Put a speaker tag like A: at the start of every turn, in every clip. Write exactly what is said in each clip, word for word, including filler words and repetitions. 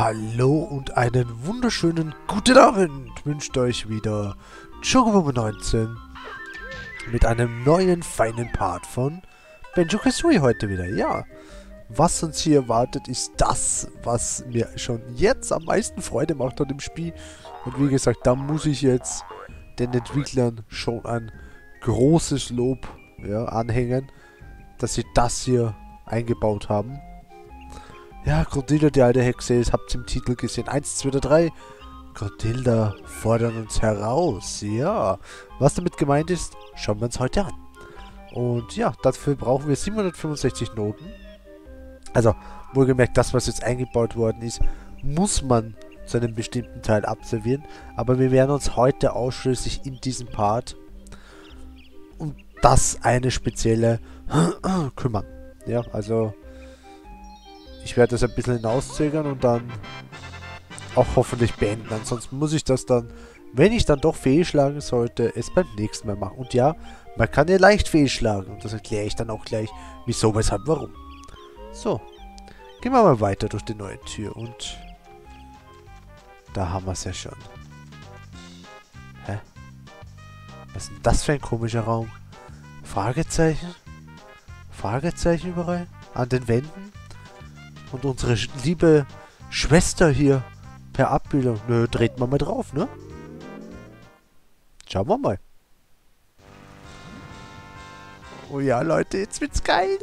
A: Hallo und einen wunderschönen guten Abend wünscht euch wieder Chocobo neunzehn mit einem neuen feinen Part von Banjo-Kazooie heute wieder. Ja, was uns hier erwartet, ist das, was mir schon jetzt am meisten Freude macht an dem Spiel. Und wie gesagt, da muss ich jetzt den Entwicklern schon ein großes Lob ja, anhängen, dass sie das hier eingebaut haben. Ja, Gruntilda, die alte Hexe, das habt ihr im Titel gesehen. Eins, zwei, drei. Gruntilda fordern uns heraus. Ja, was damit gemeint ist, schauen wir uns heute an. Und ja, dafür brauchen wir siebenhundertfünfundsechzig Noten. Also, wohlgemerkt, das, was jetzt eingebaut worden ist, muss man zu einem bestimmten Teil absolvieren. Aber wir werden uns heute ausschließlich in diesem Part um das eine spezielle kümmern. Ja, also ich werde das ein bisschen hinauszögern und dann auch hoffentlich beenden. Ansonsten muss ich das dann, wenn ich dann doch fehlschlagen sollte, es beim nächsten Mal machen. Und ja, man kann ja leicht fehlschlagen. Und das erkläre ich dann auch gleich, wieso, weshalb, warum. So, gehen wir mal weiter durch die neue Tür. Und da haben wir es ja schon. Hä? Was ist denn das für ein komischer Raum? Fragezeichen? Fragezeichen überall? An den Wänden? Und unsere liebe Schwester hier per Abbildung. Nö, dreht man mal drauf, ne? Schauen wir mal. Oh ja, Leute, jetzt wird's geil.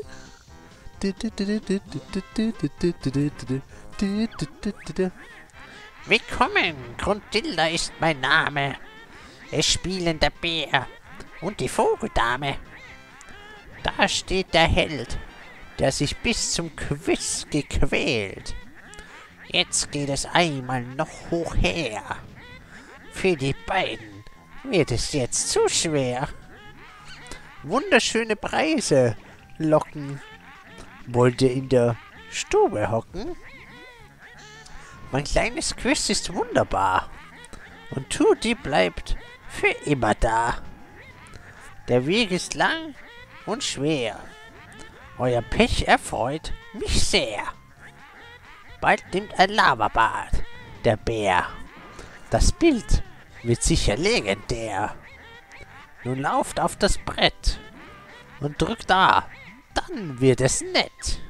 B: Willkommen, Gruntilda ist mein Name. Es spielen der Bär und die Vogeldame. Da steht der Held, der sich bis zum Quiz gequält. Jetzt geht es einmal noch hoch her. Für die beiden wird es jetzt zu schwer. Wunderschöne Preise locken. Wollt ihr in der Stube hocken? Mein kleines Quiz ist wunderbar. Und Tutti bleibt für immer da. Der Weg ist lang und schwer. Euer Pech erfreut mich sehr. Bald nimmt ein Lavabad der Bär. Das Bild wird sicher legendär. Nun lauft auf das Brett und drückt A. Dann wird es nett.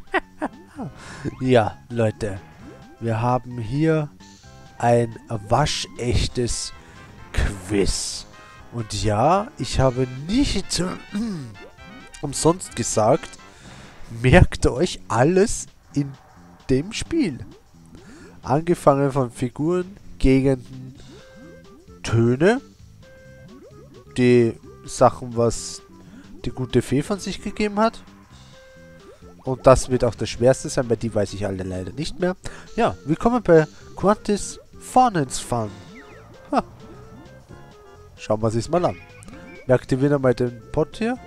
A: Ja, Leute. Wir haben hier ein waschechtes Quiz. Und ja, ich habe nicht umsonst gesagt, merkt euch alles in dem Spiel. Angefangen von Figuren, Gegenden, Töne, die Sachen, was die gute Fee von sich gegeben hat. Und das wird auch das Schwerste sein, weil die weiß ich alle leider nicht mehr. Ja, willkommen bei Quantis Phonics Fun. Ha. Schauen wir uns das mal an. Wir aktivieren mal den Pot hier.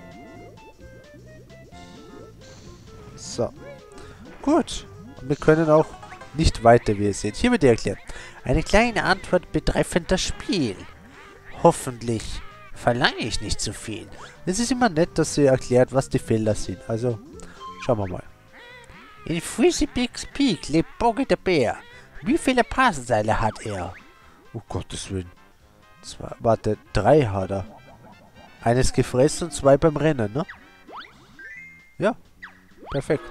A: So. Gut. Und wir können auch nicht weiter, wie ihr seht. Hier wird erklärt. Eine kleine Antwort betreffend das Spiel. Hoffentlich verlange ich nicht zu viel. Es ist immer nett, dass sie erklärt, was die Felder sind. Also, schauen wir mal. In Freezy Big's Peak lebt Boggy der Bär. Wie viele Parsenseile hat er? Oh Gottes Willen. Zwei, warte, drei hat er. Eines gefressen und zwei beim Rennen, ne? Ja, perfekt.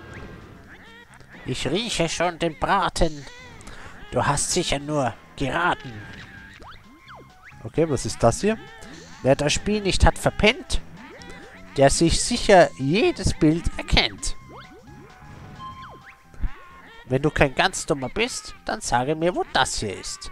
B: Ich rieche schon den Braten. Du hast sicher nur geraten.
A: Okay, was ist das hier?
B: Wer das Spiel nicht hat verpennt, der sich sicher jedes Bild erkennt. Wenn du kein ganz dummer bist, dann sage mir, wo das hier ist.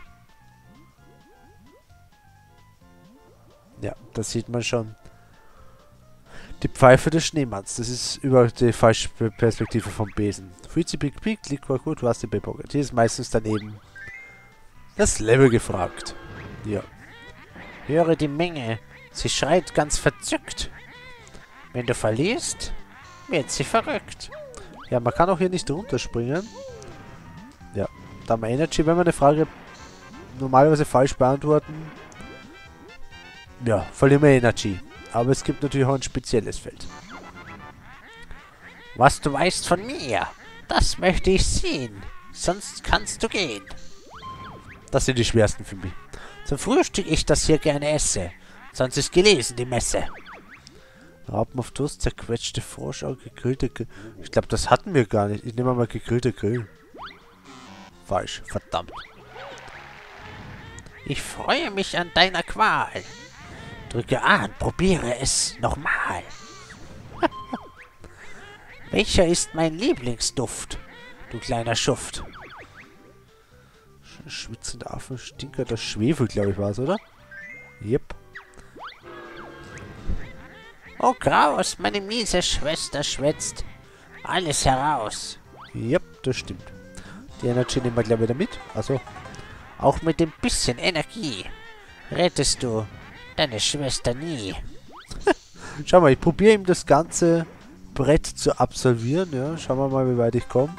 A: Ja, da sieht man schon die Pfeife des Schneemanns. Das ist über die falsche Perspektive vom Besen. Freezy Big Peak, Liquor gut, du hast die Bebocket. Hier ist meistens daneben das Level gefragt. Ja.
B: Höre die Menge, sie schreit ganz verzückt. Wenn du verlierst, wird sie verrückt.
A: Ja, man kann auch hier nicht runterspringen. Ja, da haben wir Energy, wenn wir eine Frage normalerweise falsch beantworten. Ja, verlieren wir Energy. Aber es gibt natürlich auch ein spezielles Feld.
B: Was du weißt von mir, das möchte ich sehen. sonst kannst du gehen. Das sind die schwersten für mich. Zum Frühstück ich das hier gerne esse. Sonst ist gelesen die Messe.
A: Rappen auf Toast, zerquetschte Froschau, gegrillte Grill. Ich glaube, das hatten wir gar nicht. Ich nehme mal gegrillte Grill. Falsch, verdammt.
B: Ich freue mich an deiner Qual. Drücke A und probiere es nochmal. Welcher ist mein Lieblingsduft, du kleiner Schuft?
A: Sch schwitzender Affe, Stinker, das Schwefel, glaube ich, war es, oder? Yep.
B: Oh Graus, meine miese Schwester schwätzt alles heraus.
A: Yep, das stimmt. Die Energy nehmen wir gleich wieder mit. Also,
B: auch mit dem bisschen Energie rettest du deine Schwester nie.
A: Schau mal, ich probiere ihm das ganze Brett zu absolvieren. Ja, schauen wir mal, wie weit ich komme.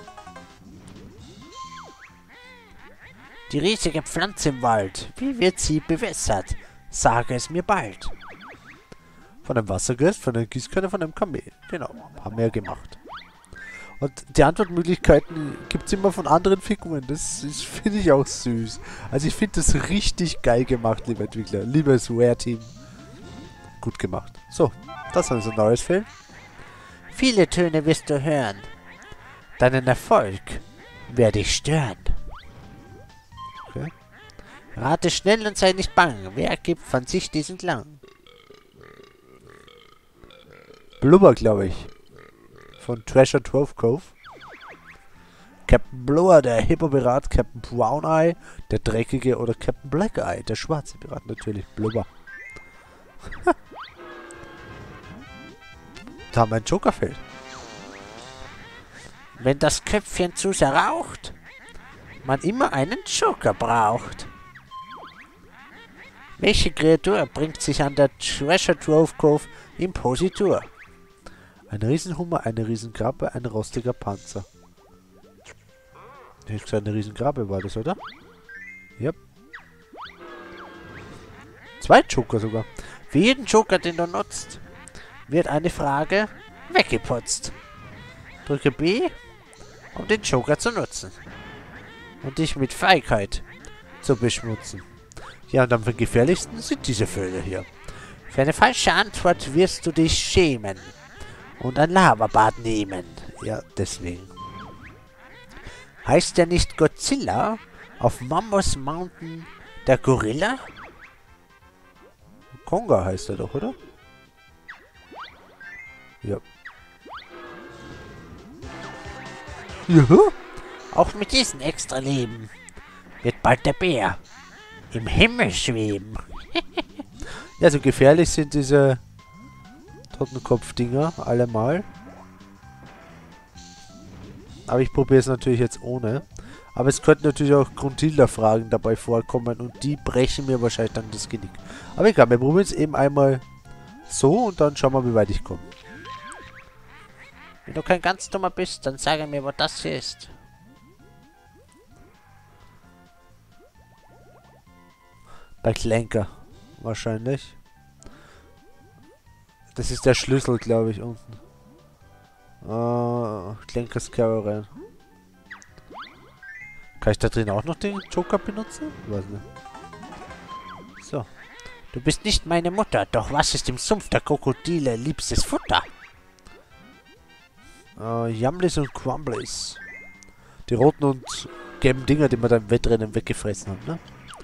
B: Die riesige Pflanze im Wald, wie wird sie bewässert? Sage es mir bald.
A: Von einem Wassergast, von einer Gießkanne, von einem Kamel. Genau, haben wir ja gemacht. Und die Antwortmöglichkeiten gibt es immer von anderen Figuren. Das, das finde ich auch süß. Also ich finde das richtig geil gemacht, liebe Entwickler. Liebes Rare-Team. Gut gemacht. So, das ist ein neues Feld.
B: Viele Töne wirst du hören. Deinen Erfolg werde ich stören.
A: Okay.
B: Rate schnell und sei nicht bang. Wer gibt von sich diesen Klang?
A: Blubber, glaube ich. Von Treasure Trove Cove. Captain Blubber, der Hippo-Pirat. Captain Brown Eye, der dreckige. Oder Captain Black Eye, der schwarze Pirat. Natürlich, Blubber. Da haben wir ein Jokerfeld.
B: Wenn das Köpfchen zu sehr raucht, man immer einen Joker braucht. Welche Kreatur bringt sich an der Treasure Trove Cove in Positur?
A: Ein Riesenhummer, eine Riesenkrabbe, ein rostiger Panzer. Ich hätte gesagt, eine Riesenkrabbe war das, oder? Yep. Zwei Joker sogar.
B: Für jeden Joker, den du nutzt, wird eine Frage weggeputzt. Drücke B, um den Joker zu nutzen. Und dich mit Feigheit zu beschmutzen.
A: Ja, und am gefährlichsten sind diese Vögel hier.
B: Für eine falsche Antwort wirst du dich schämen und ein Lavabad nehmen.
A: Ja, deswegen.
B: Heißt der nicht Godzilla auf Mammoth Mountain der Gorilla?
A: Konga heißt er doch, oder? Ja.
B: Juhu. Auch mit diesem Extra-Leben wird bald der Bär im Himmel schweben.
A: Ja, so gefährlich sind diese Totenkopf-Dinger allemal. Aber ich probiere es natürlich jetzt ohne. Aber es könnten natürlich auch Gruntilda-Fragen dabei vorkommen und die brechen mir wahrscheinlich dann das Genick. Aber egal, wir probieren es eben einmal so und dann schauen wir, wie weit ich komme.
B: Wenn du kein ganz dummer bist, dann sage mir, was das hier ist.
A: Bei Clanker. Wahrscheinlich. Das ist der Schlüssel, glaube ich, unten. Uh, Clankers Caravan. Kann ich da drin auch noch den Joker benutzen? Weiß nicht.
B: So. Du bist nicht meine Mutter, doch was ist im Sumpf der Krokodile liebstes Futter?
A: Uh, Yumblies und Crumblies. Die roten und gelben Dinger, die wir da im Wettrennen weggefressen haben, ne?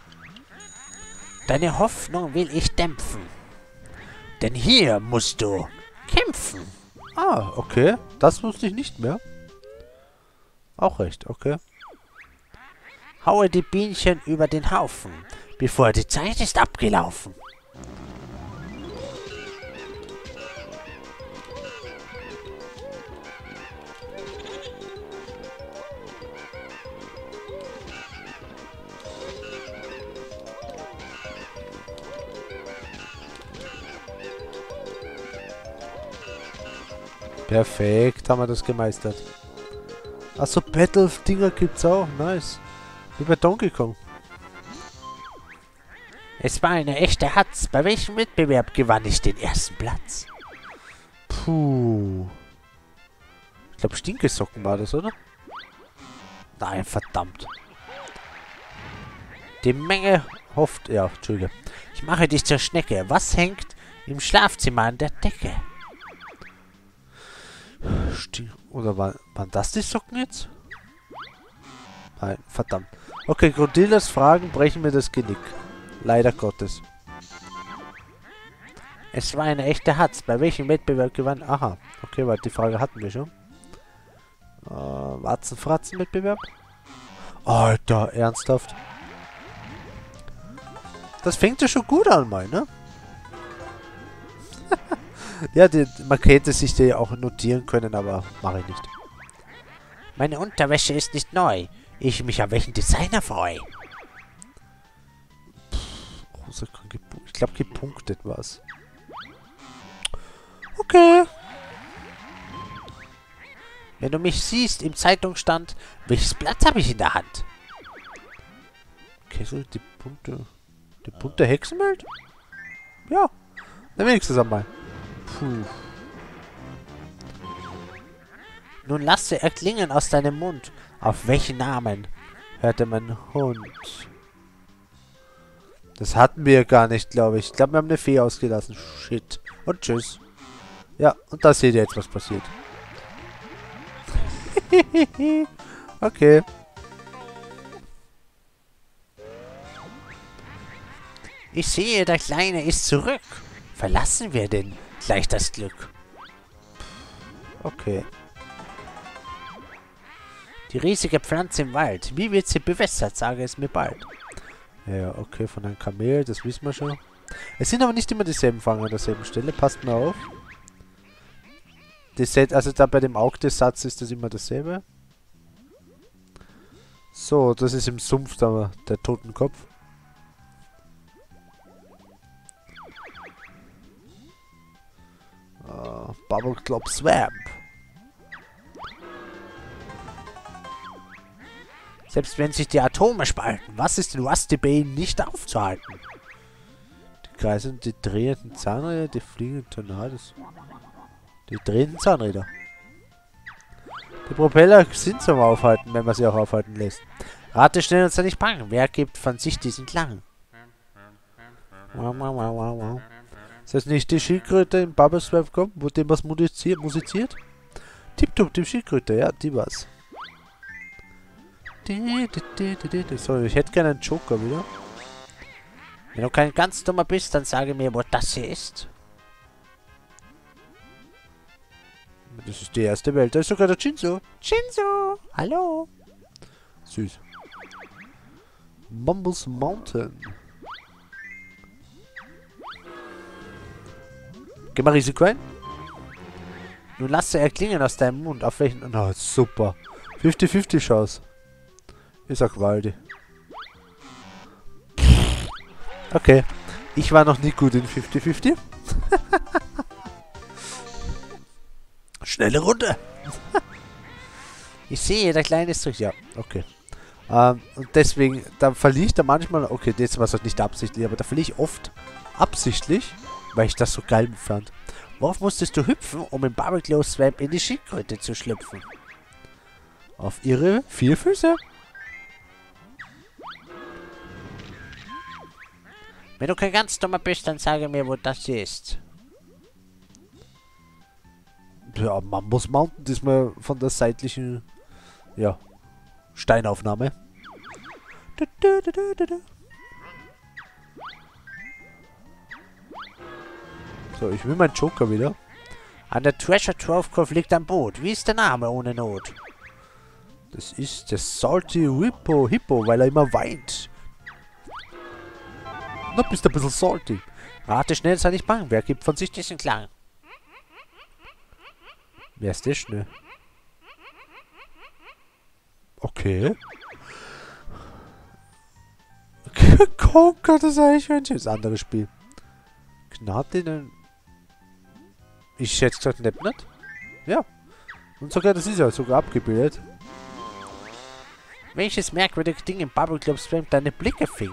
B: Deine Hoffnung will ich dämpfen. Denn hier musst du kämpfen.
A: Ah, okay. Das wusste ich nicht mehr. Auch recht, okay.
B: Haue die Bienchen über den Haufen, bevor die Zeit ist abgelaufen.
A: Perfekt, haben wir das gemeistert. Achso, Battle-Dinger gibt's auch. Nice. Wie bei Donkey Kong.
B: Es war eine echte Hatz. Bei welchem Wettbewerb gewann ich den ersten Platz?
A: Puh. Ich glaube, Stinkesocken war das, oder?
B: Nein, verdammt. Die Menge hofft... Ja, Entschuldige. Ich mache dich zur Schnecke. Was hängt im Schlafzimmer an der Decke? Sti Oder war, waren das die Socken jetzt? Nein, verdammt. Okay, Gruntildas Fragen brechen mir das Genick. Leider Gottes. Es war eine echte Hatz. Bei welchem Wettbewerb gewann... Aha. Okay, warte, die Frage hatten wir schon. Äh, Warzen-Fratzen-Wettbewerb? Alter, ernsthaft? Das fängt ja schon gut an, mal, ne? Ja, die, man hätte sich die auch notieren können, aber mache ich nicht. Meine Unterwäsche ist nicht neu. Ich mich an welchen Designer freue. Ich glaube, gepunktet war's. Okay. Wenn du mich siehst im Zeitungsstand, welches Blatt habe ich in der Hand? Kessel, die bunte... Die bunte Hexenwelt? Ja. Dann wenigstens einmal. Puh. Nun lasse erklingen aus deinem Mund. Auf welchen Namen hörte mein Hund? Das hatten wir gar nicht, glaube ich. Ich glaube, wir haben eine Fee ausgelassen. Shit. Und tschüss. Ja, und da seht ihr jetzt, was passiert. Okay. Ich sehe, der Kleine ist zurück. Verlassen wir denn gleich das Glück? Okay. Die riesige Pflanze im Wald. Wie wird sie bewässert? Sage es mir bald. Ja, okay, von einem Kamel, das wissen wir schon. Es sind aber nicht immer dieselben Fangen an derselben Stelle. Passt mal auf. Das, also da bei dem Augte-Satz ist das immer dasselbe. So, das ist im Sumpf da, der Totenkopf. Uh, Bubble Club Swamp. Selbst wenn sich die Atome spalten, was ist in Rusty Bay nicht aufzuhalten? Die kreisen, die drehenden Zahnräder, die fliegenden Tornados. Die drehenden Zahnräder. Die Propeller sind zum Aufhalten, wenn man sie auch aufhalten lässt. Rate schnell und sei nicht bang. Wer gibt von sich diesen Klang? Wow, wow, wow, wow, wow. Ist das nicht die Schildkröte im Bubble Swamp kommt, wo dem was musiziert? musiziert? Tipptopp, die Schildkröte, ja, die war's. So, ich hätte gerne einen Joker wieder. Wenn du kein ganz dummer bist, dann sage mir, wo das hier ist. Das ist die erste Welt. Da ist sogar der Shinzo. Shinzo! Hallo! Süß. Mumbles Mountain. Geh mal Risiko ein. Nun lasse erklingen aus deinem Mund. Auf welchen... Na, oh, super. fünfzig fünfzig Chance. Ich sag Waldi. Okay. Ich war noch nie gut in fünfzig fünfzig. Schnelle Runde. Ich sehe, der Kleine ist durch. Ja, okay. Ähm, und deswegen, da verliere ich da manchmal... Okay, jetzt war es halt nicht absichtlich, aber da verliere ich oft absichtlich, weil ich das so geil fand. Worauf musstest du hüpfen, um im Bubble Club Swamp in die Schildkröte zu schlüpfen? Auf ihre vier Füße? Wenn du kein ganz dummer bist, dann sage mir, wo das hier ist. Ja, Mambus Mountain, diesmal von der seitlichen, ja, Steinaufnahme. Du, du, du, du, du, du. So, ich will meinen Joker wieder. An der Treasure Trove Cove liegt ein Boot. Wie ist der Name ohne Not? Das ist der Salty Hippo, Hippo, weil er immer weint. Na, bist du ein bisschen salty. Rate schnell, sei nicht bang. Wer gibt von sich diesen Klang? Wer ist der schnell? Okay. Conker, das Eichhörnchen. Das andere Spiel. Gnadinnen. Ich hätte gesagt, nicht, nicht? Ja. Und sogar, das ist ja sogar abgebildet. Welches merkwürdige Ding im Bubble Club Swamp deine Blicke fing?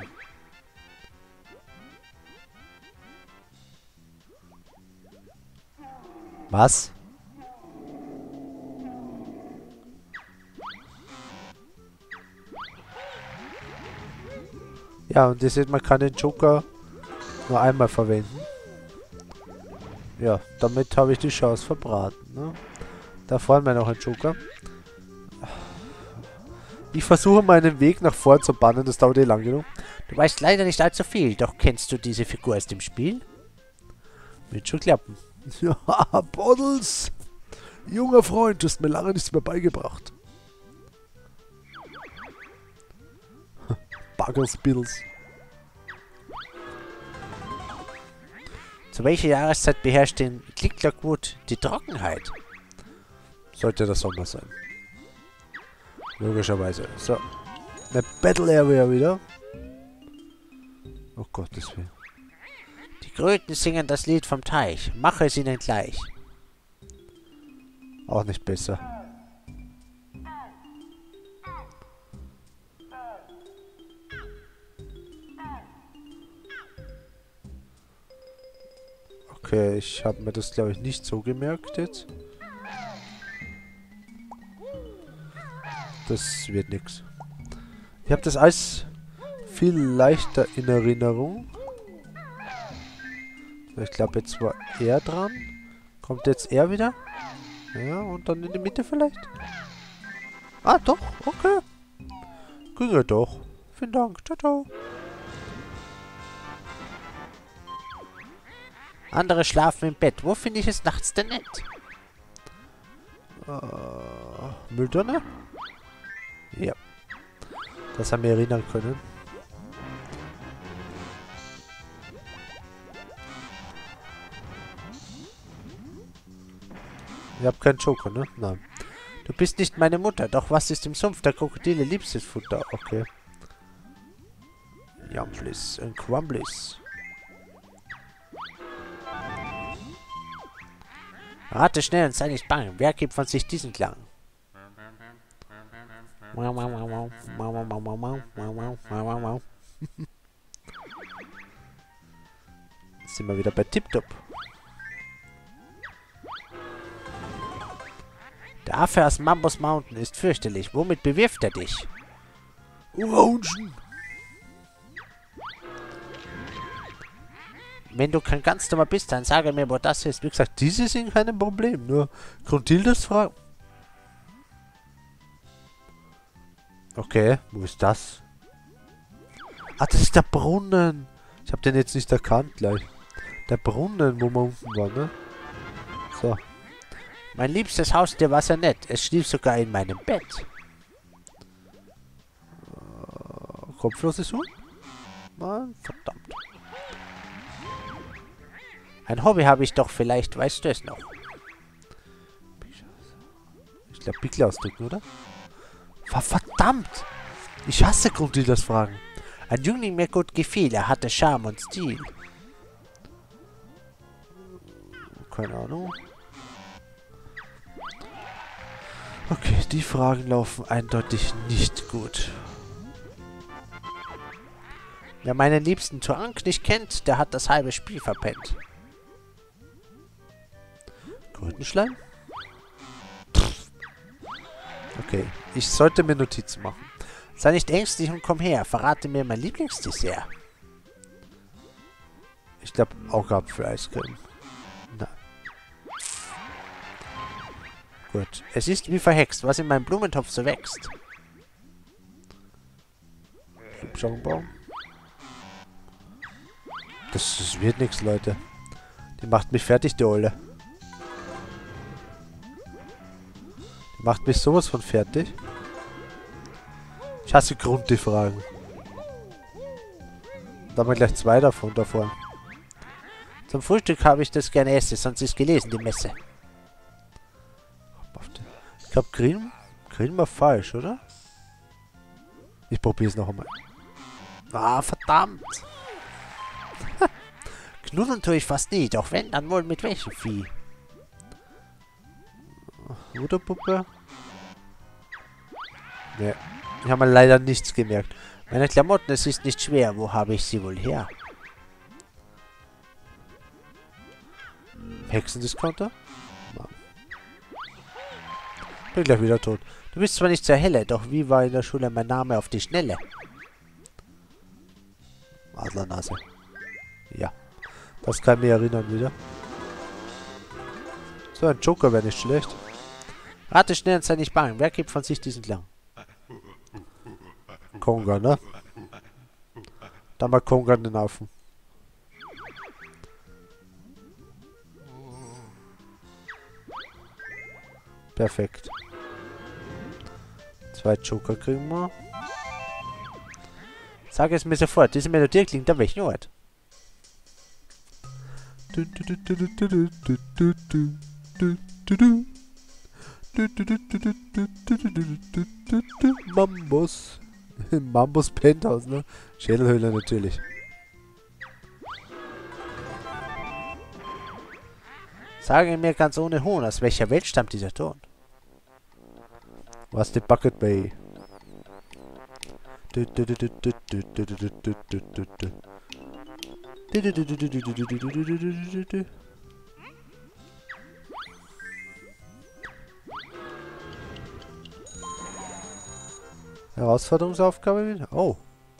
B: Was?
A: Ja, und ihr seht, man kann den Joker nur einmal verwenden. Ja, damit habe ich die Chance verbraten. Ne? Da vorne wäre noch ein Joker. Ich versuche meinen Weg nach vorn zu bannen, das dauert eh lang genug.
B: Du weißt leider nicht allzu viel, doch kennst du diese Figur aus dem Spiel?
A: Wird schon klappen. Ja, Bottles! Junger Freund, du hast mir lange nichts mehr beigebracht. Buggles Bills.
B: Zu welcher Jahreszeit beherrscht den Klick-Klack-Wood die Trockenheit?
A: Sollte der Sommer sein. Logischerweise. So. Eine Battle Area wieder. Oh Gottes Willen.
B: Die Kröten singen das Lied vom Teich. Mache es ihnen gleich.
A: Auch nicht besser. Okay, ich habe mir das, glaube ich, nicht so gemerkt jetzt. Das wird nichts. Ich habe das alles viel leichter in Erinnerung. Ich glaube, jetzt war er dran. Kommt jetzt er wieder? Ja, und dann in die Mitte vielleicht? Ah, doch. Okay. Ging ja doch. Vielen Dank. Ciao, ciao.
B: Andere schlafen im Bett. Wo finde ich es nachts denn nett?
A: Äh, Mülltonne? Ja. Das haben wir erinnern können. Ich habe keinen Joker, ne? Nein.
B: Du bist nicht meine Mutter, doch was ist im Sumpf der Krokodile liebstes Futter?
A: Okay. Jumplis und Crumblis.
B: Rate schnell und sei nicht bang. Wer gibt von sich diesen Klang?
A: Jetzt sind wir wieder bei Tiptop.
B: Der Affe aus Mambos Mountain ist fürchterlich. Womit bewirft er dich?
A: Orangen!
B: Wenn du kein ganz dummer bist, dann sage mir, wo das ist.
A: Wie gesagt, diese sind kein Problem. Nur Gruntildes Frage. Okay, wo ist das? Ah, das ist der Brunnen. Ich habe den jetzt nicht erkannt gleich. Der Brunnen, wo wir unten waren, ne? So.
B: Mein liebstes Haustier war sehr nett. Es schlief sogar in meinem Bett.
A: Uh, kopfloses Huhn? Mann, verdammt.
B: Ein Hobby habe ich doch, vielleicht weißt du es noch.
A: Ich glaube, Pickel ausdrücken, oder? Verdammt! Ich hasse Grundildas Fragen.
B: Ein Jüngling mir gut gefiel, er hatte Charme und Stil.
A: Keine Ahnung. Okay, die Fragen laufen eindeutig nicht gut.
B: Wer meinen liebsten Turank nicht kennt, der hat das halbe Spiel verpennt.
A: Krötenschleim? Okay, ich sollte mir Notizen machen.
B: Sei nicht ängstlich und komm her, verrate mir mein Lieblingsdessert.
A: Ich glaube, Augapfel-Eiscreme. Nein.
B: Gut, es ist wie verhext, was in meinem Blumentopf so wächst.
A: Schubschaugenbaum. Das, das wird nichts, Leute. Die macht mich fertig, die Olle. Die macht mich sowas von fertig. Ich hasse Grund die Fragen. Da haben wir gleich zwei davon davor.
B: Zum Frühstück habe ich das gerne esse, sonst ist gelesen die Messe.
A: Ich glaube, Green, Green war falsch, oder? Ich probiere es noch einmal.
B: Ah, verdammt. Knuddeln tue ich fast nie, doch wenn, dann wohl mit welchem Vieh?
A: Ruderpuppe? Ne, ich habe mir leider nichts gemerkt.
B: Meine Klamotten, es ist nicht schwer. Wo habe ich sie wohl her?
A: Hexendiscounter? Bin gleich wieder tot.
B: Du bist zwar nicht sehr helle, doch wie war in der Schule mein Name auf die Schnelle?
A: Adlernase. Ja. Das kann mich erinnern wieder. So, ein Joker wäre nicht schlecht. Rate schnell und sei nicht bang. Wer gibt von sich diesen Klang? Konga, ne? Dann mal Konga den Haufen. Perfekt. Zwei Joker kriegen wir. Sag es mir sofort, diese Melodie klingt an welchen Ort? Mambos. Mambos Penthouse, ne? Schädelhöhle natürlich. Sage mir ganz ohne Hohn, aus welcher Welt stammt dieser Ton? Was die Bucket Bay? Herausforderungsaufgabe wieder? Oh.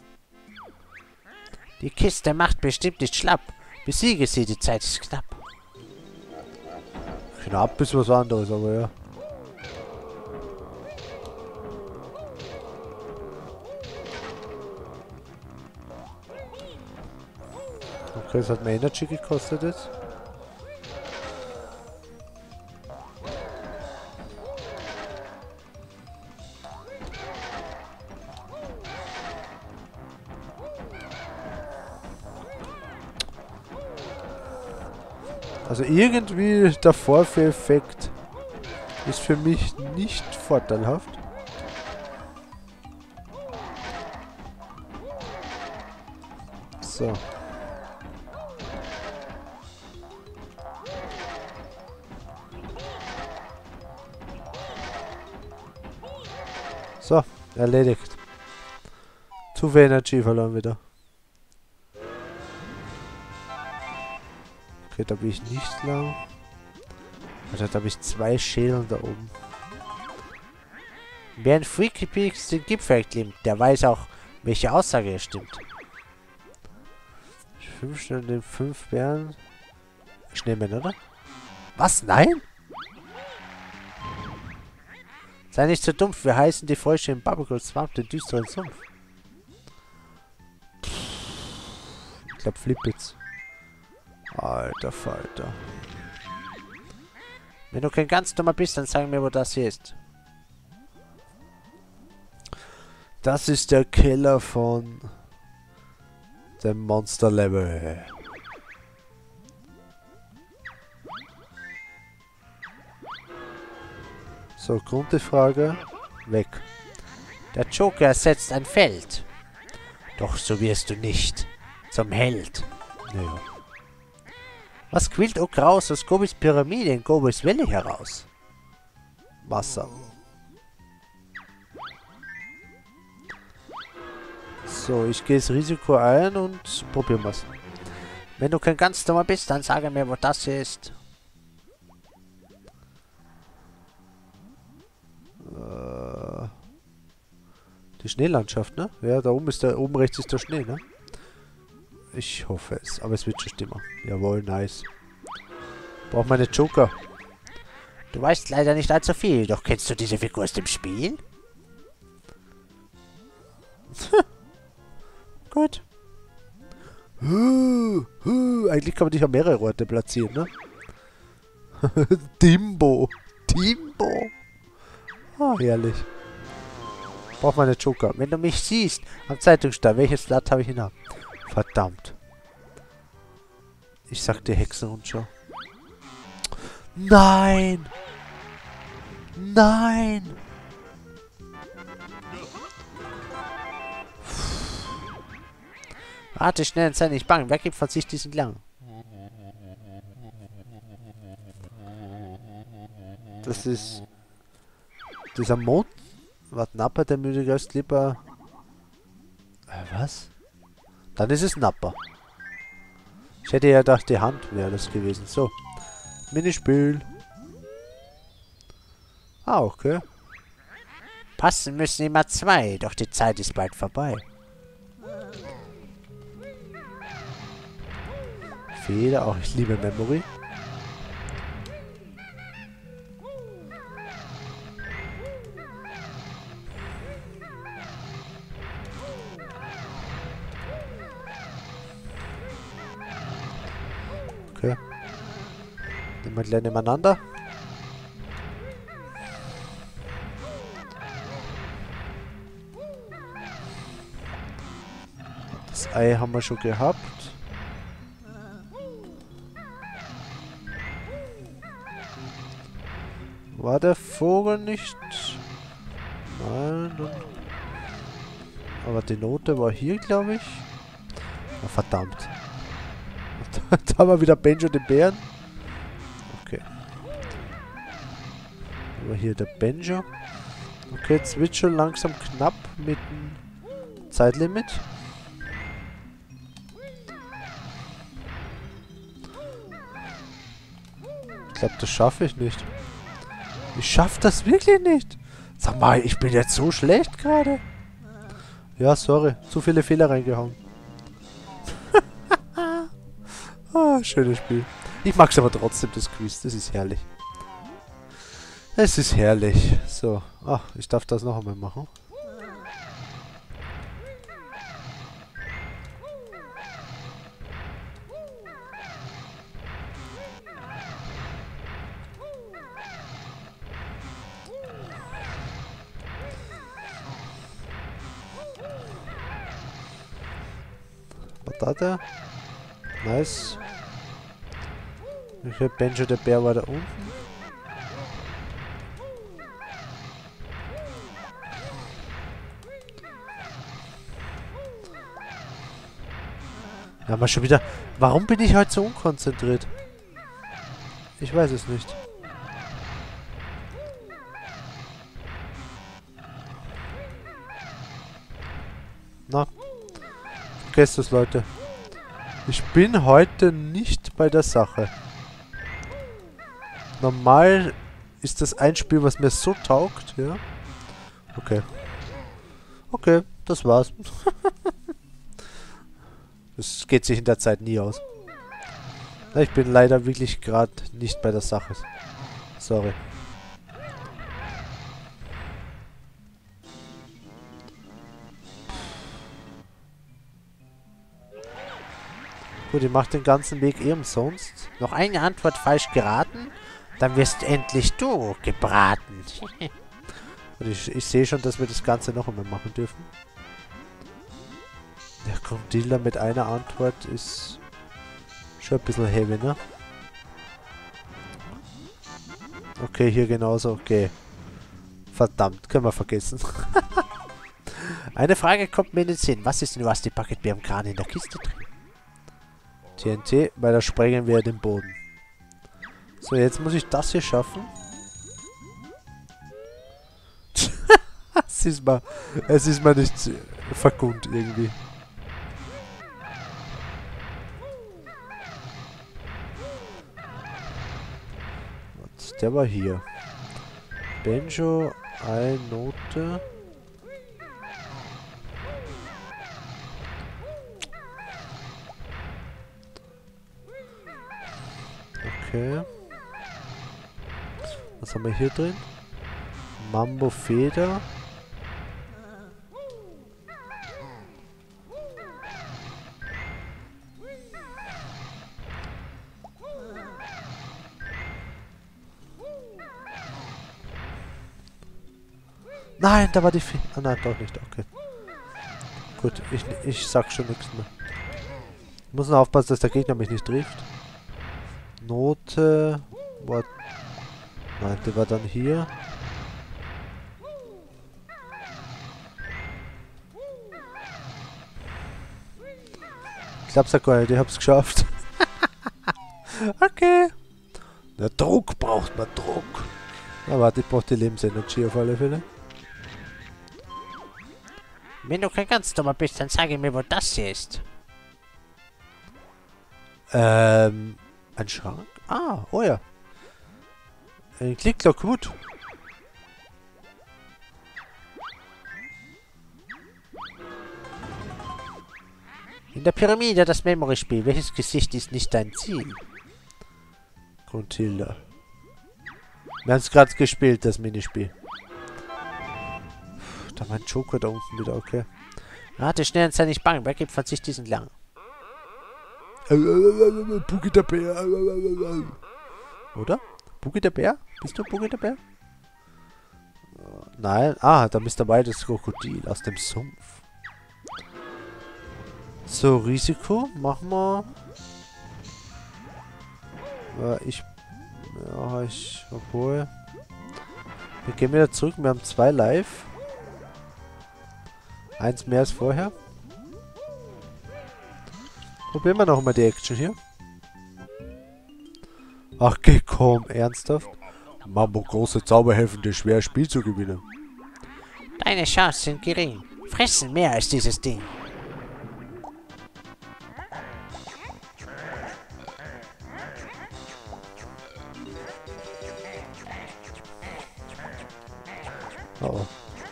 A: Die Kiste macht bestimmt nicht schlapp. Besiege sie, die Zeit ist knapp. Knapp ist was anderes, aber ja. Okay, das hat mir Energy gekostet jetzt. Also irgendwie der Vorführeffekt ist für mich nicht vorteilhaft. So. So, erledigt. Zu viel Energie verloren wieder. Okay, da bin ich nicht lang. Also da habe ich zwei Schädeln da oben. Wer in Freaky Peaks den Gipfel erklimmt, der weiß auch, welche Aussage er stimmt. Fünf Stunden den fünf Bären. Schneemann, oder? Was? Nein? Sei nicht so dumpf, wir heißen die Frösche im Bubble Swamp den düsteren Sumpf. Ich glaube Flippets. Alter Falter. Wenn du kein ganz dummer bist, dann sag mir, wo das hier ist. Das ist der Keller von dem Monster Level. So, Grundfrage. Weg. Der Joker ersetzt ein Feld. Doch so wirst du nicht zum Held. Naja. Was quillt auch raus aus Gobis Pyramide in Gobis Valley heraus? Wasser. So, ich gehe das Risiko ein und probieren wir es. Wenn du kein ganz dummer bist, dann sage mir, wo das hier ist. Äh, die Schneelandschaft, ne? Ja, da oben ist der, oben rechts ist der Schnee, ne? Ich hoffe es, aber es wird schon stimmen. Jawohl, nice. Braucht meine Joker. Du weißt leider nicht allzu viel, doch kennst du diese Figur aus dem Spiel? Gut. Huh, huh. Eigentlich kann man dich an mehrere Orte platzieren, ne? Dimbo. Dimbo. Ah, herrlich. Braucht meine Joker. Wenn du mich siehst, am Zeitungsstand, welches Blatt habe ich hinab? Verdammt. Ich sag dir Hexenrundschau. Nein! Nein! Warte schnell und sei nicht bang. Wer gibt von sich diesen Klang? Das ist... Dieser Mond... Warte, Nappa, der müde Geist lieber... Äh, was? Dann ist es Nappa. Ich hätte ja gedacht, die Hand wäre das gewesen. So. Minispiel. Ah, okay. Passen müssen immer zwei, doch die Zeit ist bald vorbei. Feder. Auch ich liebe Memory. Okay. Nehmen wir gleich nebeneinander. Das Ei haben wir schon gehabt. War der Vogel nicht? Nein. Dann aber die Note war hier, glaube ich. Oh, verdammt. Da haben wir wieder Benjo den Bären. Okay. Aber hier der Benjo. Okay, jetzt wird schon langsam knapp mit dem Zeitlimit. Ich glaube, das schaffe ich nicht. Ich schaffe das wirklich nicht. Sag mal, ich bin jetzt so schlecht gerade. Ja, sorry. Zu viele Fehler reingehauen. Ah, schönes Spiel. Ich mag es aber trotzdem, das Quiz. Das ist herrlich. Es ist herrlich. So. Ach, ich darf das noch einmal machen. Batata. Nice. Okay, Benjo der Bär war da unten. Ja, mal schon wieder. Warum bin ich heute so unkonzentriert? Ich weiß es nicht. Na. Vergesst es, Leute. Ich bin heute nicht bei der Sache. Normal ist das ein Spiel, was mir so taugt, ja. Okay. Okay, das war's. Das geht sich in der Zeit nie aus. Ich bin leider wirklich gerade nicht bei der Sache. Sorry. Gut, ich mache den ganzen Weg eh umsonst.
B: Noch eine Antwort falsch geraten, dann wirst endlich du gebraten.
A: Und ich, ich sehe schon, dass wir das Ganze noch einmal machen dürfen. Der Krokodiller mit einer Antwort ist schon ein bisschen heavy, ne? Okay, hier genauso. Okay. Verdammt, können wir vergessen.
B: Eine Frage kommt mir in den Sinn. Was ist denn was die Bucketbär im Kran in der Kiste drin?
A: T N T, weil da sprengen wir den Boden. So, jetzt muss ich das hier schaffen. es ist mal, es ist mal nicht vergund irgendwie. Der war hier. Benjo, eine Note. Okay. Was haben wir hier drin? Mambo Feder. Nein, da war die Fe Ah nein, doch nicht. Okay. Gut, ich, ich sag schon nichts mehr. Ich muss nur aufpassen, dass der Gegner mich nicht trifft. Note. War. Nein, die war dann hier. Ich glaub's ja gar nicht, ich hab's geschafft. Okay. Der Druck braucht man Druck. Na warte, ich brauch die Lebensenergie auf alle Fälle.
B: Wenn du kein ganz dummer bist, dann sage mir, wo das hier ist.
A: Ähm, ein Schrank? Ah, oh ja. Ein Klicklock, gut.
B: In der Pyramide das Memory-Spiel. Welches Gesicht ist nicht dein Ziel?
A: Gruntilda. Wir haben es gerade gespielt, das Minispiel. Puh, da mein Joker da unten wieder, okay.
B: Rate schnell und sei nicht bang. Wer gibt von sich diesen lang?
A: Boogie der Bär. Oder? Boogie der Bär? Bist du Boogie der Bär? Nein. Ah, da ist dabei das Krokodil aus dem Sumpf. So, Risiko. Machen wir. Ja, ich. Ja, ich. Obwohl. Wir gehen wieder zurück. Wir haben zwei live. Eins mehr als vorher. Probieren wir noch mal die Action hier. Ach, geh, komm, ernsthaft? Mambo, große Zauber helfen dir schwer, Spiel zu gewinnen.
B: Deine Chancen sind gering. Fressen mehr als dieses Ding.
A: Oh, oh.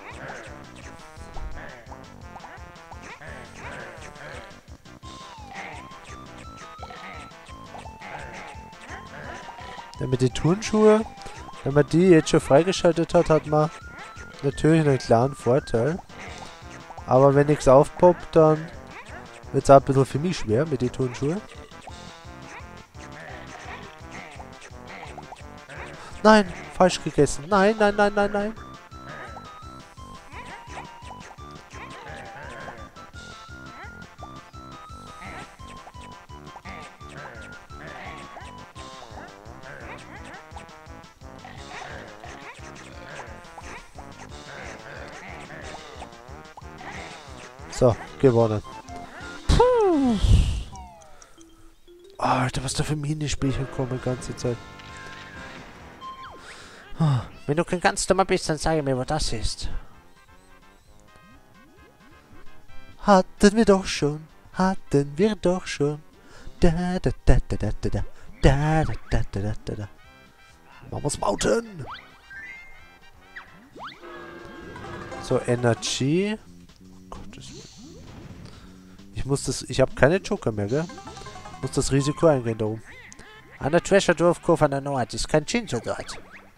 A: Ja, mit den Turnschuhe, wenn man die jetzt schon freigeschaltet hat, hat man natürlich einen klaren Vorteil. Aber wenn nichts aufpoppt, dann wird es auch ein bisschen für mich schwer mit den Turnschuhen. Nein, falsch gegessen. Nein, nein, nein, nein, nein. So, gewonnen. Puh. Alter, was da für Minispielchen kommen die ganze Zeit.
B: Wenn du kein ganz dummer bist, dann sage mir, wo das ist.
A: Hatten wir doch schon. Hatten wir doch schon. Da da da da da da da da da da da da da. Mama's Mountain. So, Energy. Gottes Willen. Ich muss das. Ich habe keine Joker mehr, gell? Ich muss das Risiko eingehen da oben.
B: An der Treasure Dwarf Cove an der Nord ist kein Ginger dort.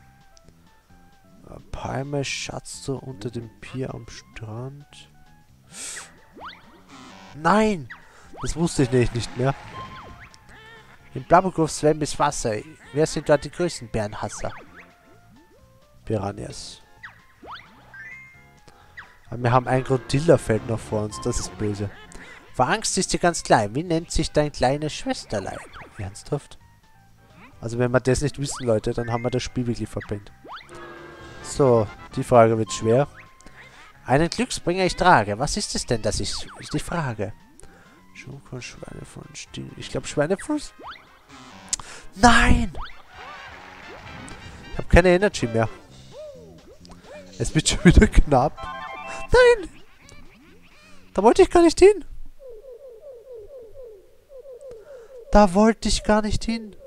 A: Palme, Schatztor unter dem Pier am Strand. Nein! Das wusste ich nicht, nicht mehr.
B: In Blabbergrove schwemmt das Wasser. Wer sind dort die größten Bärenhasser?
A: Piranhas. Aber wir haben ein Grotilla-Feld noch vor uns. Das ist böse.
B: Vor Angst ist sie ganz klein. Wie nennt sich dein kleines Schwesterlein?
A: Ernsthaft? Also wenn wir das nicht wissen, Leute, dann haben wir das Spiel wirklich verpennt. So, die Frage wird schwer.
B: Einen Glücksbringer ich trage. Was ist es denn, das ist, ist die Frage.
A: Schoko, Schweinefuß, ich glaube Schweinefuß. Nein! Ich habe keine Energy mehr. Es wird schon wieder knapp. Nein! Da wollte ich gar nicht hin. Da wollte ich gar nicht hin.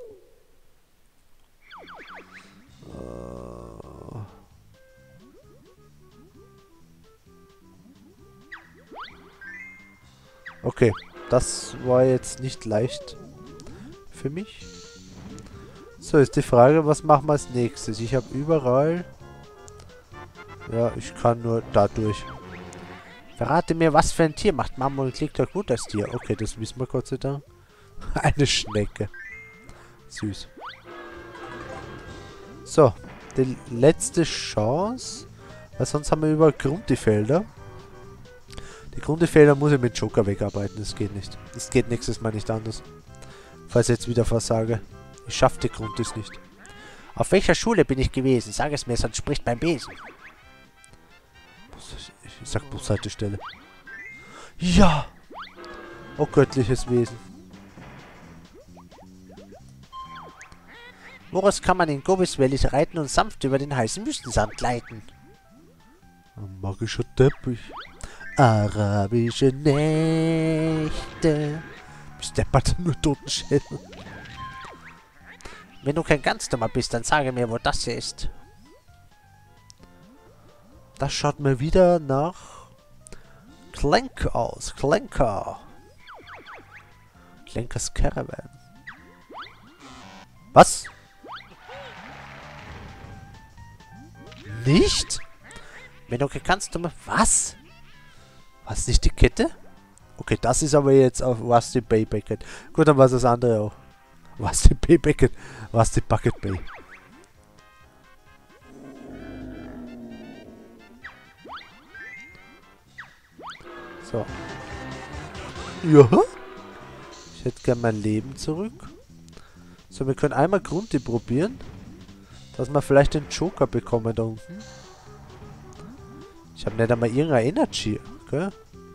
A: Okay, das war jetzt nicht leicht für mich. So, ist die Frage, was machen wir als nächstes? Ich habe überall... Ja, ich kann nur da durch.
B: Verrate mir, was für ein Tier macht Mama und klickt doch gut das Tier.
A: Okay, das wissen wir Gott sei Dank. Eine Schnecke. Süß. So, die letzte Chance. Weil sonst haben wir überall Grundi-Felder. Die Grundi-Felder muss ich mit Joker wegarbeiten. Das geht nicht. Das geht nächstes Mal nicht anders. Falls ich jetzt wieder versage. Ich schaffe die Grundis nicht.
B: Auf welcher Schule bin ich gewesen? Sag es mir, sonst spricht mein Besen.
A: Ich sag Bushaltestelle. Ja! Oh, göttliches Wesen.
B: Woraus kann man in Gobis Valley reiten und sanft über den heißen Wüstensand gleiten?
A: Ein magischer Teppich. Arabische Nächte. Steppert nur Totenschädel.
B: Wenn du kein ganz dummer bist, dann sage mir, wo das hier ist.
A: Das schaut mir wieder nach Clank aus. Clanker. Lenkers Caravan. Was? Nicht? Wenn du kannst du mal... Was? Was, nicht die Kette? Okay, das ist aber jetzt auf Rusty Bay Bucket. Gut, dann war es das andere auch. Rusty Bay Bucket. Rusty Bucket Bay. So. Ja. Ich hätte gern mein Leben zurück. So, wir können einmal Grunti probieren. Dass wir vielleicht den Joker bekommen da unten. Ich habe nicht einmal irgendeine Energy. Okay?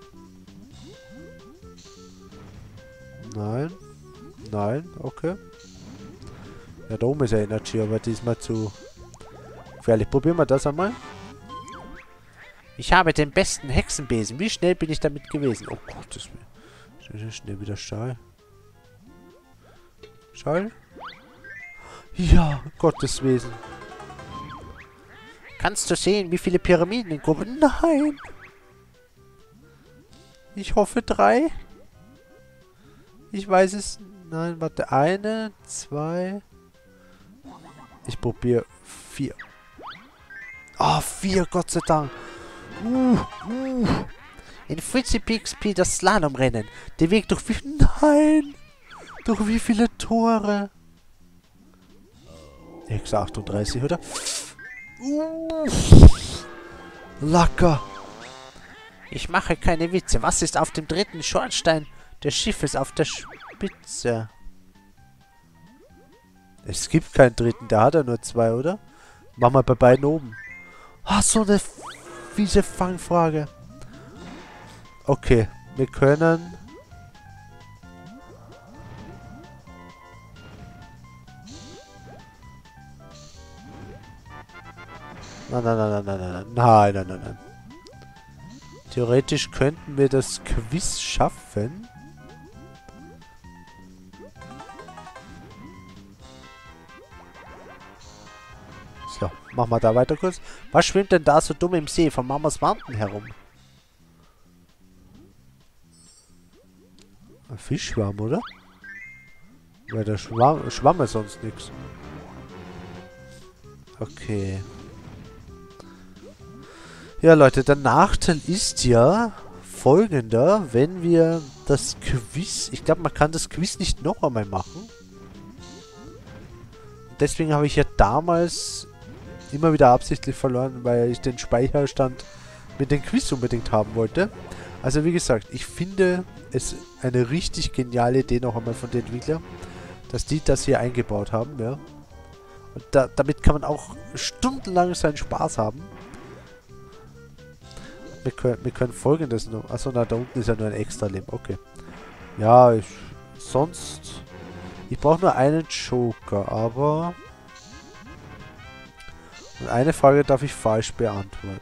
A: Nein. Nein, okay. Ja, da oben ist ja Energy, aber diesmal zu gefährlich. Probieren wir das einmal. Ich habe den besten Hexenbesen. Wie schnell bin ich damit gewesen? Oh Gott, das schnell, schnell wieder Schall. Schall? Ja, Gottes Wesen. Kannst du sehen, wie viele Pyramiden in Gruppen? Nein. Ich hoffe drei. Ich weiß es. Nein, warte. Eine, zwei. Ich probiere vier. Ah, oh, vier, Gott sei Dank. Uh, uh. In Fritzy Peaks Peters Slalomrennen. Der Weg durch wie... Nein! Durch wie viele Tore? Hexe achtunddreißig, oder? Uh. Lacker. Ich mache keine Witze. Was ist auf dem dritten Schornstein des Schiffes auf der Spitze? Es gibt keinen dritten. Da hat er nur zwei, oder? Machen wir bei beiden oben. Ah, so eine fiese Fangfrage. Okay, wir können... Nein, nein, nein, nein, nein, nein, nein, nein, nein, nein. Theoretisch könnten wir das Quiz schaffen. So, machen wir da weiter kurz. Was schwimmt denn da so dumm im See von Mamas Mountain herum? Ein Fischschwamm, oder? Weil der Schwamm, Schwamm ist sonst nichts. Okay. Ja, Leute, der Nachteil ist ja folgender, wenn wir das Quiz... Ich glaube, man kann das Quiz nicht noch einmal machen. Deswegen habe ich ja damals immer wieder absichtlich verloren, weil ich den Speicherstand mit dem Quiz unbedingt haben wollte. Also wie gesagt, ich finde es eine richtig geniale Idee noch einmal von den Entwicklern, dass die das hier eingebaut haben, ja. Und da, damit kann man auch stundenlang seinen Spaß haben. Wir können, wir können folgendes noch... Achso, na, da unten ist ja nur ein extra Leben. Okay. Ja, ich... Sonst... Ich brauche nur einen Joker, aber... Und eine Frage darf ich falsch beantworten.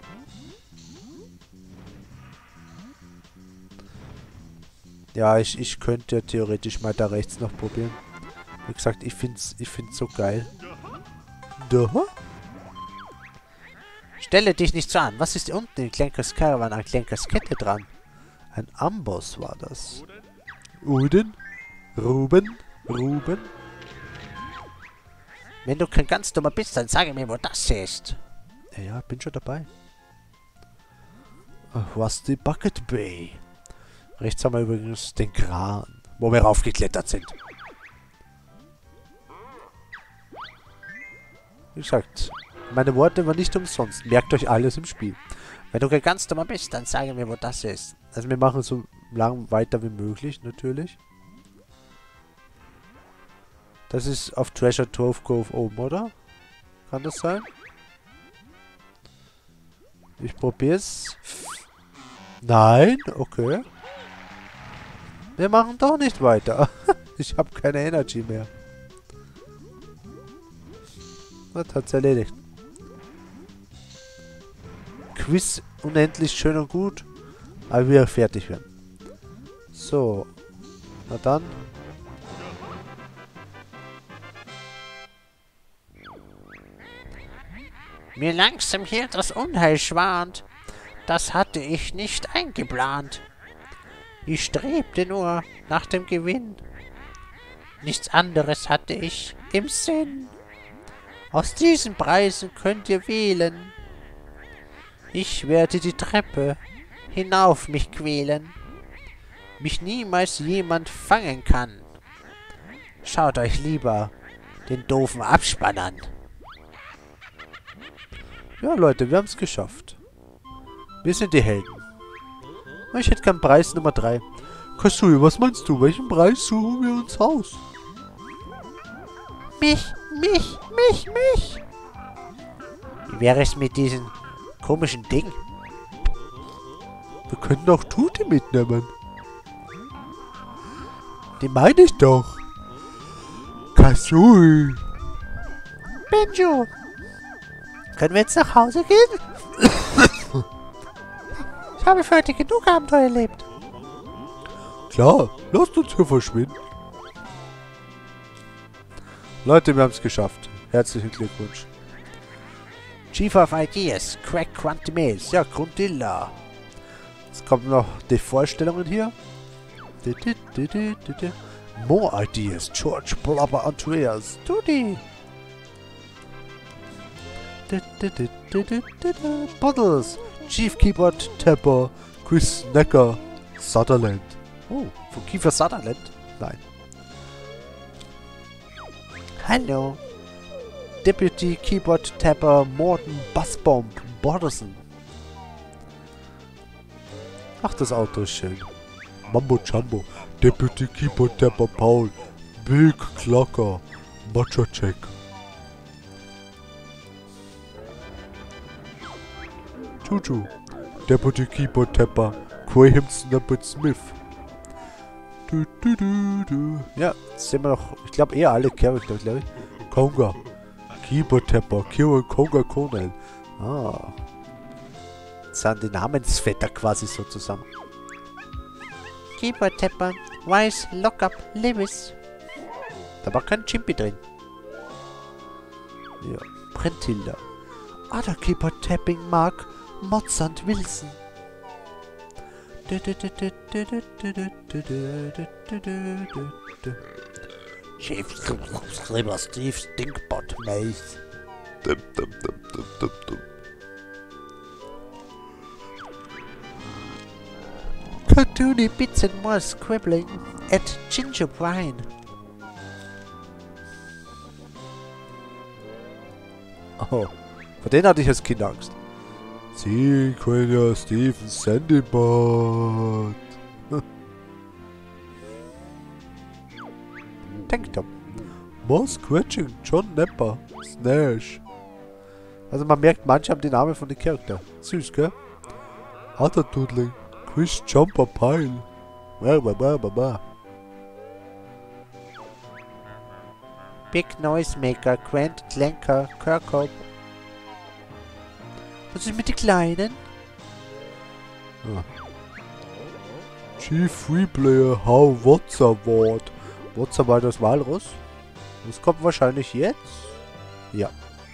A: Ja, ich, ich könnte ja theoretisch mal da rechts noch probieren. Wie gesagt, ich finde es ich find's so geil. Da? Stelle dich nicht so an. Was ist unten in Klenkers Caravan an Klenkers Kette dran? Ein Amboss war das. Uden? Ruben? Ruben? Wenn du kein ganz dummer bist, dann sage mir, wo das ist. Ja, ja, bin schon dabei. Rusty Bucket Bay. Rechts haben wir übrigens den Kran, wo wir raufgeklettert sind. Wie gesagt, meine Worte waren nicht umsonst. Merkt euch alles im Spiel. Wenn du kein ganz dummer bist, dann sage mir, wo das ist. Also wir machen so lang weiter wie möglich, natürlich. Das ist auf Treasure Trove Cove oben, oder? Kann das sein? Ich probier's. Nein? Okay. Wir machen doch nicht weiter. Ich habe keine Energy mehr. Das hat's erledigt. Quiz unendlich schön und gut. Aber wir fertig werden. So. Na dann. Mir langsam hier das Unheil schwant. Das hatte ich nicht eingeplant.
B: Ich strebte nur nach dem Gewinn. Nichts anderes hatte ich im Sinn. Aus diesen Preisen könnt ihr wählen. Ich werde die Treppe hinauf mich quälen. Mich niemals jemand fangen kann. Schaut euch lieber den doofen Abspann an.
A: Ja, Leute, wir haben es geschafft. Wir sind die Helden. Ich hätte gern Preis Nummer drei. Kasui, was meinst du? Welchen Preis suchen wir uns aus?
B: Mich, mich, mich, mich. Wie wäre es mit diesem komischen Ding?
A: Wir könnten auch Tutti mitnehmen. Die meine ich doch. Kasui.
B: Benjo. Können wir jetzt nach Hause gehen? Ich habe für heute genug Abenteuer erlebt.
A: Klar, lasst uns hier verschwinden. Leute, wir haben es geschafft. Herzlichen Glückwunsch.
B: Chief of Ideas, Crack Quantimails, ja, Grundilla.
A: Jetzt kommen noch die Vorstellungen hier. More Ideas, George Blubber Andreas, Tutti. Bottles, Chief Keyboard Tapper, Chris Necker, Sutherland. Oh, von Kiefer Sutherland? Nein.
B: Hallo.
A: Deputy Keyboard Tapper Morton Bassbomb Bodderson. Ach, das Auto ist schön. Mambo Jumbo, Deputy Keyboard Tapper Paul, Big Clocker, Machacek. Juju, Deputy Keyboard Tapper, Graham Snippet Smith. Du, du, du, du. Ja, jetzt sehen wir noch, ich glaube eher alle Charakter, glaube ich. Konga, Keyboard Tapper, Kiro Konga Cornell. Ah. Das sind die Namensvetter quasi so zusammen.
B: Keyboard Tapper, Wise, Lockup, Lewis.
A: Da war kein Chimpy drin. Ja, Brentilda. Other Keyboard Tapping Mark, Mozart Wilson.
B: Chief Sliver Steve Stinkbot Mace. Cartoony Bits and More Scribbling at Ginger Brine.
A: Oh, vor denen hatte ich als Kind Angst. Sie können ja Steven Sandybot. Tanktop. More Scratching, John Nepper, Snash. Also man merkt, manche haben die Namen von den Charakteren. Süß, gell? Other Doodling, Chris Jumper Pile. Blah, blah, blah, blah, blah.
B: Big Noisemaker, Grant Clanker, Kirkhope. Was ist mit den Kleinen?
A: Ah. Chief Free Player, How What's Award. What's Award das Walrus? Das kommt wahrscheinlich jetzt. Ja.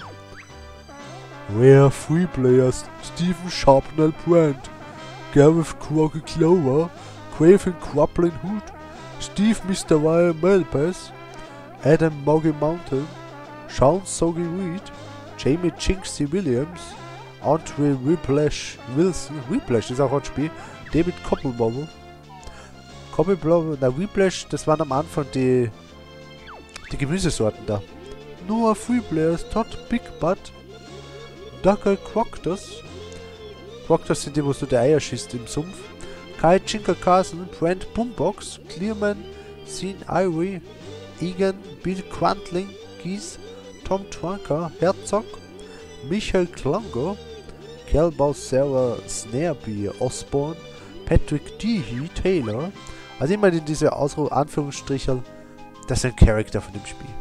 A: Rare Free Players, Stephen Sharpnell Brand, Gareth Crocky Clover, Craven Quaplin Hood, Steve Mister Wire Melpass, Adam Moggy Mountain, Sean Soggy Reed, Jamie Jinxie Williams, Andre Whiplash Wilson, Whiplash ist auch ein Spiel, David Koppelbobble, Koppelbobble, na Whiplash, das waren am Anfang die, die Gemüsesorten da. Noah Free Players, Todd Big Butt, Ducker Croctus, Croctus sind die, wo du die Eier schießt im Sumpf, Kai Chinker Carson, Brent Boombox, Clearman, Sean Ivory, Egan, Bill Quantling, Gies, Tom Trunker, Herzog, Michael Klongo, Kelbau Sarah Snarebee Osborne, Patrick Dehe Taylor. Also immer in diese Ausruf Anführungsstriche, das sind Charakter von dem Spiel.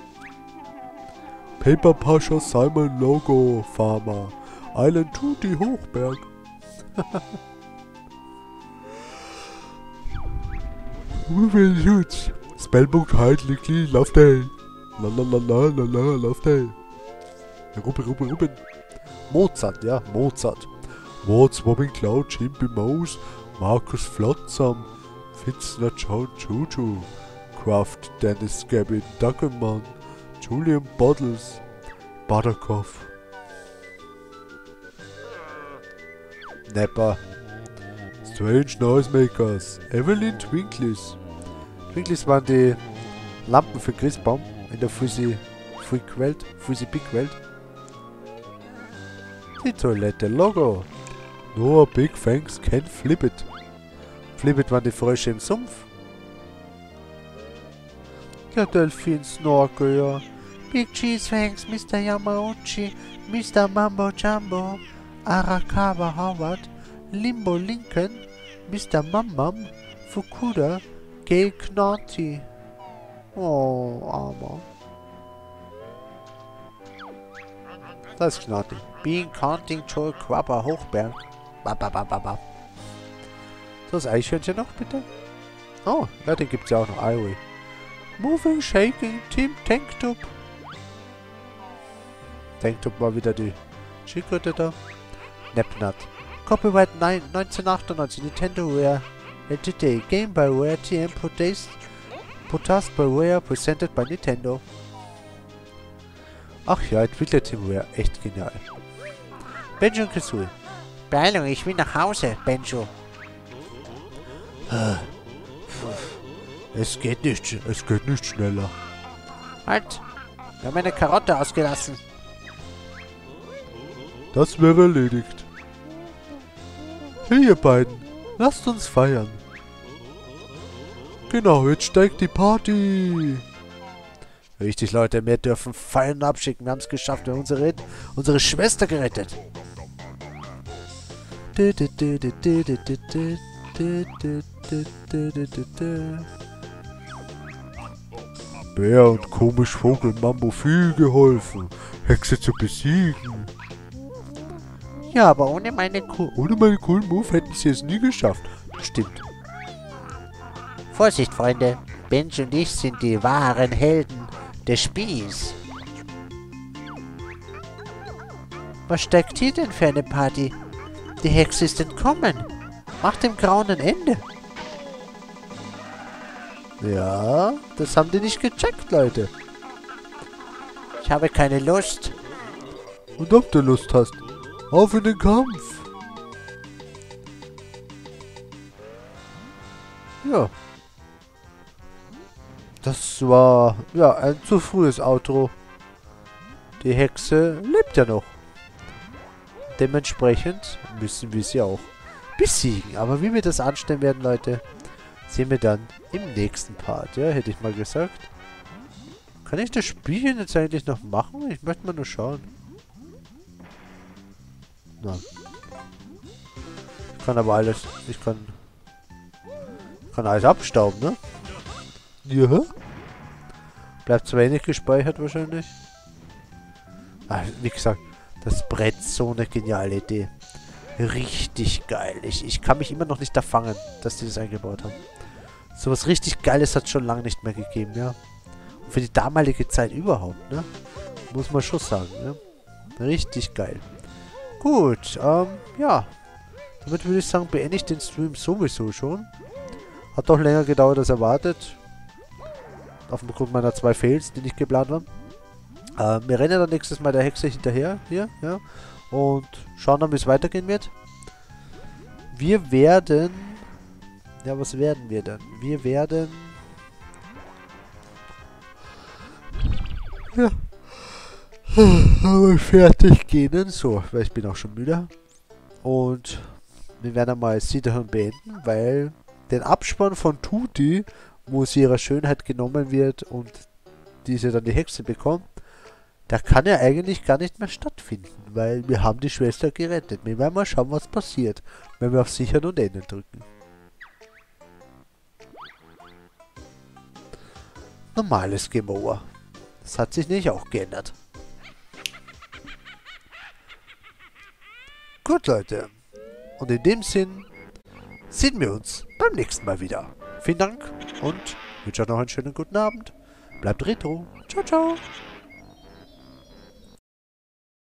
A: Paper Pasha Simon Logo Farmer, Island Tutti Hochberg. Ruben Schutz, Spellbook Heidlich Love Day. La la la la la la Love Day. Ruben, Ruben, Ruben. Mozart, ja, Mozart. What's Wobbing Cloud, Chimpy Mouse, Markus Flotsam, Finster John Juju, Kraft Dennis Gabby Duckerman, Julian Bottles, Butterkopf, Nepper, Strange Noisemakers, Evelyn Twinklies. Twinklies waren die Lampen für Christbaum in der Fuzzy Freak Welt, Fuzzy Big Welt. Die Toilette Logo. Noah Big Fangs can flip it. Flip it waren die Frösche im Sumpf. Der Delfin Snorkel, ja. Big Cheese Fangs, Mister Yamauchi, Mister Mambo Jumbo, Arakawa Howard, Limbo Lincoln, Mister Mammam, Fukuda, Gay Knarty. Oh, armer. Das ist Knarty. Bean Counting Joel Quapper Hochberg. Bababababa. Das Eichhörnchen noch, bitte? Oh, ja, den gibt's ja auch noch. Ivory. Moving, Shaking, Team Tanktop. Tanktop war wieder die Schildkröte da. Nepnut. Copyright neunzehnhundertachtundneunzig. Nintendoware L T D. Game by Rare T M Protest. Protest by Rare. Presented by Nintendo. Ach ja, Entwicklerteam Rare. Echt genial. Benjo und Kazooie. Beeilung, ich will nach Hause, Benjo. Es geht nicht, es geht nicht schneller. Halt, wir haben eine Karotte ausgelassen. Das wäre erledigt. Hey ihr beiden, lasst uns feiern. Genau, jetzt steigt die Party. Richtig, Leute, wir dürfen Feiern abschicken. Wir haben es geschafft, wir haben unsere, unsere Schwester gerettet. Bär und komisch Vogel Mambo viel geholfen, Hexe zu besiegen. Ja, aber ohne meine Co ohne meine coolen Move hätten sie es nie geschafft. Das stimmt. Vorsicht, Freunde. Benjo und ich sind die wahren Helden des Spiels. Was steckt hier denn für eine Party? Die Hexe ist entkommen. Macht dem Grauen ein Ende. Ja, das haben die nicht gecheckt, Leute. Ich habe keine Lust. Und ob du Lust hast, auf in den Kampf. Ja. Das war, ja, ein zu frühes Outro. Die Hexe lebt ja noch. Dementsprechend müssen wir sie auch besiegen. Aber wie wir das anstellen werden, Leute, sehen wir dann im nächsten Part. Ja, hätte ich mal gesagt. Kann ich das Spielchen jetzt eigentlich noch machen? Ich möchte mal nur schauen. Na. Ich kann aber alles... Ich kann... Ich kann alles abstauben, ne? Ja. Bleibt zu wenig gespeichert wahrscheinlich. Ah, wie gesagt, das Brett, so eine geniale Idee. Richtig geil. Ich, ich kann mich immer noch nicht da fangen, dass die das eingebaut haben. So was richtig Geiles hat es schon lange nicht mehr gegeben, ja. Und für die damalige Zeit überhaupt, ne? Muss man schon sagen, ne? Richtig geil. Gut, ähm, ja. Damit würde ich sagen, beende ich den Stream sowieso schon. Hat doch länger gedauert als erwartet. Aufgrund meiner zwei Fails, die nicht geplant waren. Ähm, wir rennen dann nächstes Mal der Hexe hinterher, hier, ja. Und schauen dann, wie es weitergehen wird. Wir werden... Ja, was werden wir dann? Wir werden... Ja. Aber fertig gehen, so, weil ich bin auch schon müde. Und wir werden mal Seedhorn beenden, weil den Abspann von Tutti, wo sie ihrer Schönheit genommen wird und diese dann die Hexe bekommt, da kann ja eigentlich gar nicht mehr stattfinden, weil wir haben die Schwester gerettet. Wir werden mal schauen, was passiert, wenn wir auf Sichern und Enden drücken. Normales Game Over. Das hat sich nicht auch geändert. Gut, Leute. Und in dem Sinn sehen wir uns beim nächsten Mal wieder. Vielen Dank und wünsche euch noch einen schönen guten Abend. Bleibt retro. Ciao, ciao.